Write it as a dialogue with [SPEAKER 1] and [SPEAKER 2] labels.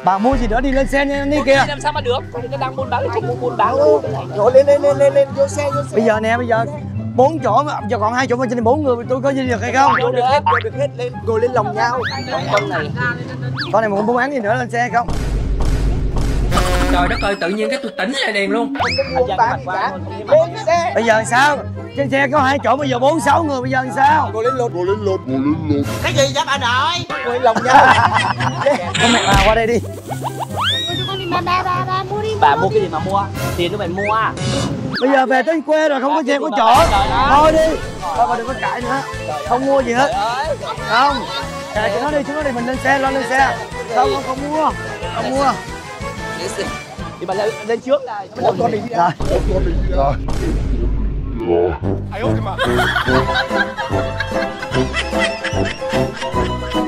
[SPEAKER 1] Bà mua gì nữa đi lên xe nha đi kìa.
[SPEAKER 2] Làm sao mà được? Cái đang buôn bán thì không muốn buôn bán.
[SPEAKER 3] Rồi lên vô xe.
[SPEAKER 1] Bây giờ nè, bây giờ 4 chỗ mà giờ còn 2 chỗ mà trên 4 người tôi có gì được hay không?
[SPEAKER 3] Vô được hết lên, ngồi lên lòng nhau.
[SPEAKER 1] Con này mà muốn bán gì nữa lên xe hay không?
[SPEAKER 2] Trời đất ơi, tự nhiên cái tôi tỉnh lại đèn luôn.
[SPEAKER 3] Không có buôn bán gì cả. Lên xe.
[SPEAKER 1] Bây giờ sao? Trên xe có 2 chỗ bây giờ 4-6 người bây giờ làm sao?
[SPEAKER 3] Ngồi lên lột.
[SPEAKER 2] Cái gì vậy bà nội?
[SPEAKER 3] Ngồi lên lòng nhau.
[SPEAKER 1] Con mẹ bà qua đây đi.
[SPEAKER 4] Bà mua đi.
[SPEAKER 2] Bà mua cái gì mà mua? Tiền của mày mua à?
[SPEAKER 1] Bây giờ về tới quê rồi không có xe có chỗ. Thôi đi. Thôi mà đừng có cãi nữa. Không mua gì hết. Không. Kệ cho nó đi, chúng nó đi mình lên xe, lo lên xe. Không mua. Không mua.
[SPEAKER 2] Thì bà lên trước là
[SPEAKER 3] Con đi ra.
[SPEAKER 5] Ai ơi mà.